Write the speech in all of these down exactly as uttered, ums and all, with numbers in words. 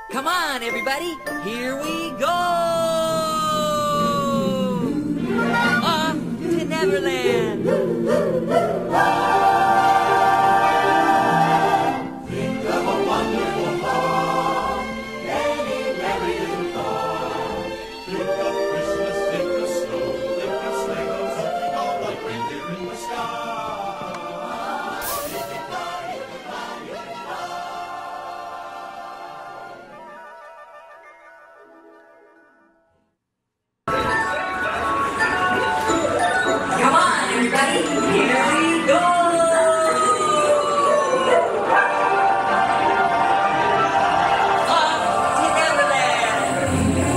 Come on, everybody, here we go! Off to Neverland! Think of a wonderful home, many merry little dawn. Think of Christmas, think of snow, think of sleigh bells, think of like reindeer in the sky. You can fly, you can fly, you can fly. Come on, everybody, here we go! Off to Neverland!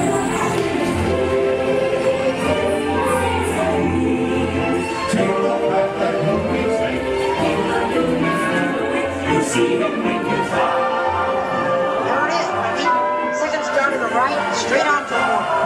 Take a back that movie thing. You see him when you fly. There it is, baby. Second star to the right, straight on to the one.